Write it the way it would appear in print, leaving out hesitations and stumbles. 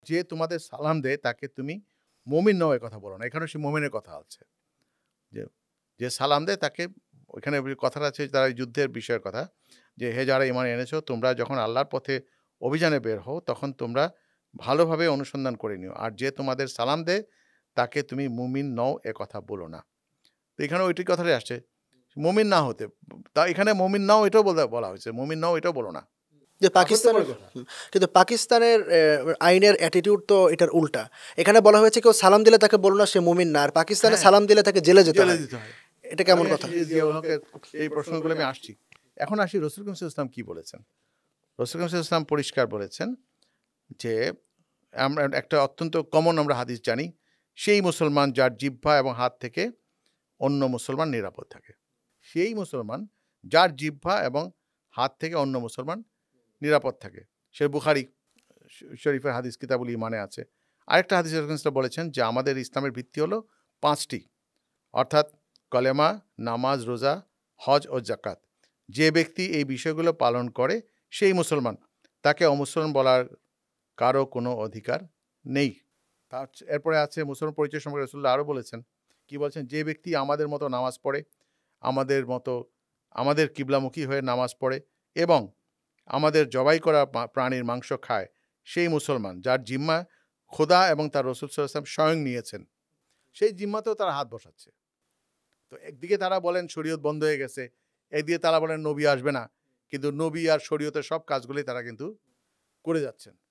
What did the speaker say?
যে তোমাদের সালাম দেয় তাকে তুমি মুমিন নও এ কথা বলো না। এখানে সে মুমিনের কথা আছে। যে যে সালাম দেয় তাকে ওইখানে কথাটা আছে তারা যুদ্ধের বিষয়ের কথা যে হে যারা ঈমান এনেছো তোমরা যখন আল্লাহর পথে অভিযানে বের হও তখন তোমরা ভালোভাবে অনুসন্ধান করে নিও। আর যে তোমাদের সালাম দেয় তাকে তুমি মুমিন নও এ কথা বলো না। তো এখানে ওইটি কথাটাই আসছে মুমিন না হতে। তা এখানে মুমিন নাও এটাও বলা হয়েছে। মুমিন নাও এটাও বলো না। যে পাকিস্তানের কিন্তু পাকিস্তানের আইনের অ্যাটিটিউড তো এটার উল্টা। এখানে বলা হয়েছে কেউ সালাম দিলে তাকে বলো না সে মুমিন না, আর পাকিস্তানে সালাম দিলে তাকে জেলে যেতে হয়। এটা কেমন কথা? এই প্রশ্নগুলো আমি আসছি। এখন আসি রাসূল করিম সাল্লাল্লাহু আলাইহি ওয়াসাল্লাম কি বলেছেন। রাসূল করিম সাল্লাল্লাহু আলাইহি ওয়াসাল্লাম পরিষ্কার বলেছেন যে আমরা একটা অত্যন্ত কমন আমরা হাদিস জানি, সেই মুসলমান যার জিহ্বা এবং হাত থেকে অন্য মুসলমান নিরাপদ থাকে। সেই মুসলমান যার জিহ্বা এবং হাত থেকে অন্য মুসলমান নিরাপদ থাকে। সে বুখারী শরীফের হাদিস কিতাবুল ঈমানে আছে। আরেকটা হাদিসে রাসূল সাল্লাল্লাহু বলেছেন যে আমাদের ইসলামের ভিত্তি হলো 5টি, অর্থাৎ কলেমা, নামাজ, রোজা, হজ ও যাকাত। যে ব্যক্তি এই বিষয়গুলো পালন করে সেই মুসলমান, তাকে অমুসলমান বলার কারো কোনো অধিকার নেই। এরপরে আছে মুসলমান পরিচয় সম্পর্কে রাসূলুল্লাহ আরও বলেছেন, কি বলছেন, যে ব্যক্তি আমাদের মতো নামাজ পড়ে, আমাদের কিবলামুখী হয়ে নামাজ পড়ে এবং আমাদের জবাই করা প্রাণীর মাংস খায় সেই মুসলমান যার জিম্মা খোদা এবং তার রাসূল সাল্লাল্লাহু আলাইহি ওয়াসাল্লাম স্বয়ং নিয়েছেন। সেই জিম্মাতেও তারা হাত বসাচ্ছে। তো একদিকে তারা বলেন শরীয়ত বন্ধ হয়ে গেছে, একদিকে তারা বলেন নবী আসবে না, কিন্তু নবী আর শরীয়তের সব কাজগুলোই তারা কিন্তু করে যাচ্ছেন।